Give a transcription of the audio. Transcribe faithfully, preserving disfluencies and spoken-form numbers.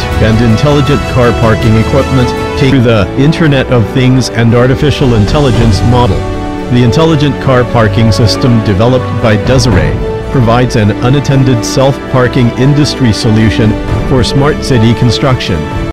and intelligent car parking equipment take the Internet of Things and Artificial Intelligence model. The intelligent car parking system developed by Desiree provides an unattended self-parking industry solution for smart city construction.